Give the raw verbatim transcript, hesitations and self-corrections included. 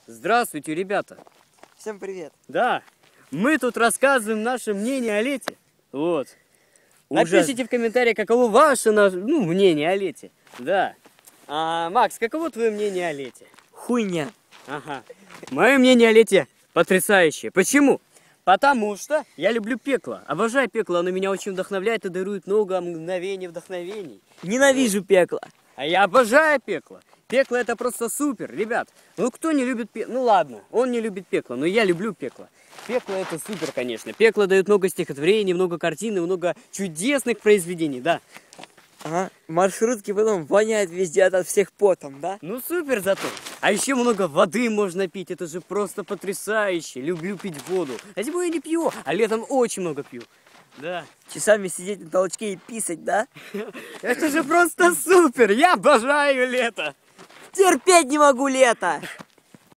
Здравствуйте, ребята. Всем привет. Да, мы тут рассказываем наше мнение о лете. Вот. Напишите в комментариях, каково ваше ну, мнение о лете. Да. А, Макс, каково твое мнение о лете? Хуйня. Ага. Мое мнение о лете потрясающее. Почему? Потому что я люблю пекло. Обожаю пекло, оно меня очень вдохновляет и дарует много мгновений вдохновений. Ненавижу пекло. А я обожаю пекло. Пекло это просто супер, ребят. Ну кто не любит пекло? Ну ладно, он не любит пекло, но я люблю пекло. Пекло это супер, конечно. Пекло дает много стихотворений, много картин и много чудесных произведений, да. Ага, маршрутки потом воняют везде от всех потом, да? Ну супер зато. А еще много воды можно пить, это же просто потрясающе. Люблю пить воду. А зимой я не пью, а летом очень много пью. Да. Часами сидеть на толчке и писать, да? Это же просто супер, я обожаю лето. Терпеть не могу лето.